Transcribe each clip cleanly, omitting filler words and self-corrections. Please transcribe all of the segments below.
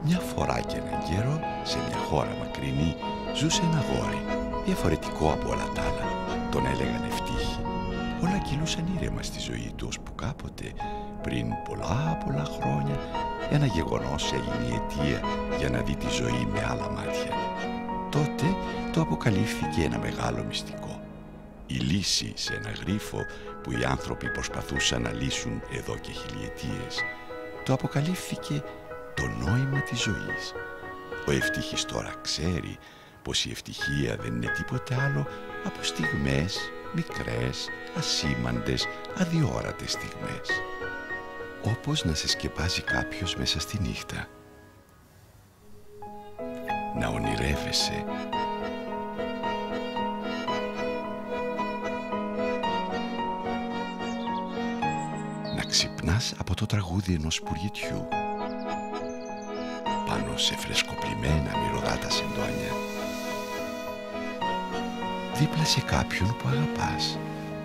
Μια φορά και έναν καιρό, σε μια χώρα μακρινή, ζούσε ένα αγόρι, διαφορετικό από όλα τα άλλα. Τον έλεγαν Ευτύχη. Όλα κυλούσαν ήρεμα στη ζωή του, ώσπου κάποτε, πριν πολλά χρόνια, ένα γεγονός έγινε η αιτία για να δει τη ζωή με άλλα μάτια. Τότε το αποκαλύφθηκε ένα μεγάλο μυστικό. Η λύση σε ένα γρίφο που οι άνθρωποι προσπαθούσαν να λύσουν εδώ και χιλιετίες. Το αποκαλύφθηκε το νόημα της ζωής. Ο Ευτύχης τώρα ξέρει πως η ευτυχία δεν είναι τίποτε άλλο από στιγμές, μικρές, ασήμαντες, αδιόρατες στιγμές. Όπως να σε σκεπάζει κάποιος μέσα στη νύχτα. Να ονειρεύεσαι. Να ξυπνάς από το τραγούδι ενός σπουργητιού πάνω σε φρεσκοπλημμένα μυρωδάτα σεντόνια, δίπλα σε κάποιον που αγαπάς.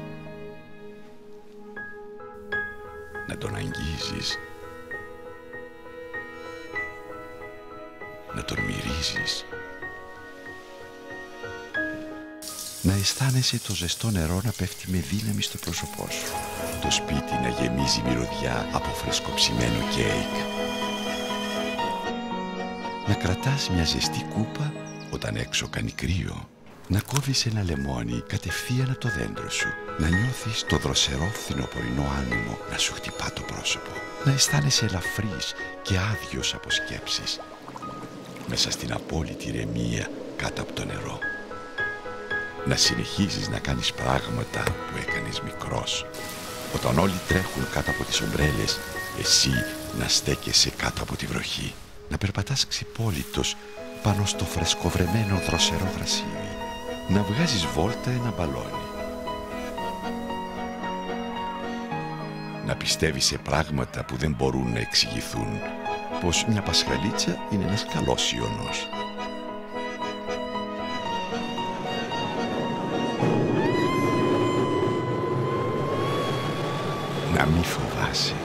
Να τον αγγίζεις, να τον μυρίζεις, να αισθάνεσαι το ζεστό νερό να πέφτει με δύναμη στο πρόσωπό σου, το σπίτι να γεμίζει μυρωδιά από φρεσκοψημένο κέικ, να κρατάς μια ζεστή κούπα όταν έξω κάνει κρύο, να κόβεις ένα λεμόνι κατευθείαν από το δέντρο σου, να νιώθεις το δροσερό φθινοπορεινό άνεμο να σου χτυπά το πρόσωπο, να αισθάνεσαι ελαφρύς και άδειος από σκέψεις, μέσα στην απόλυτη ηρεμία κάτω από το νερό. Να συνεχίζεις να κάνεις πράγματα που έκανες μικρός. Όταν όλοι τρέχουν κάτω από τις ομπρέλες, εσύ να στέκεσαι κάτω από τη βροχή. Να περπατάς ξυπόλυτος πάνω στο φρεσκοβρεμένο δροσερό γρασίδι. Να βγάζεις βόλτα ένα μπαλόνι. Να πιστεύεις σε πράγματα που δεν μπορούν να εξηγηθούν, πως μια πασχαλίτσα είναι ένας καλός ιονός. Να μη φοβάσαι.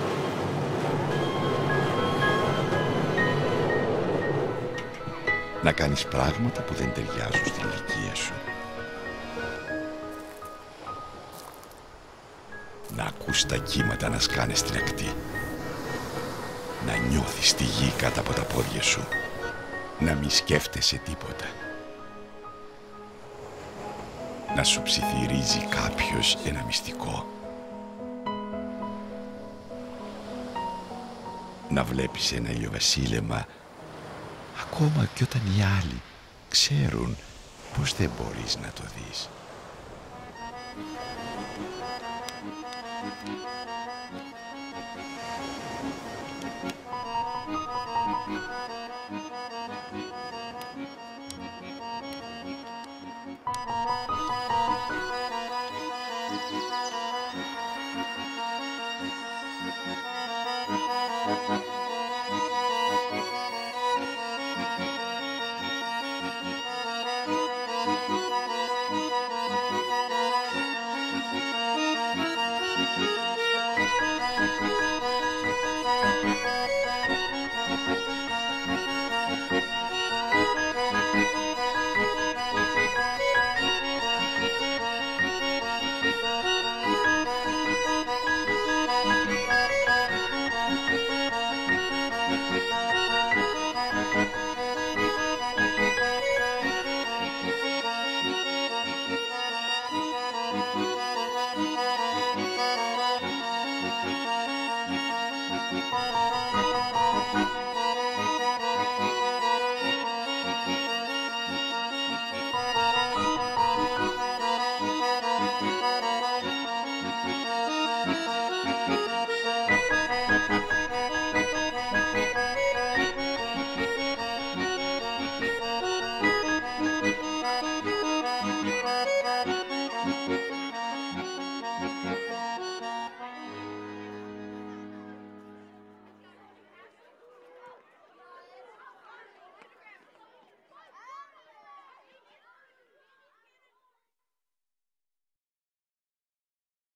Να κάνεις πράγματα που δεν ταιριάζουν στην ηλικία σου. Να ακούς τα κύματα να σκάνε στην ακτή. Να νιώθεις τη γη κάτω από τα πόδια σου. Να μη σκέφτεσαι τίποτα. Να σου ψιθυρίζει κάποιος ένα μυστικό. Να βλέπεις ένα ηλιοβασίλεμα ακόμα και όταν οι άλλοι ξέρουν πως δεν μπορείς να το δεις.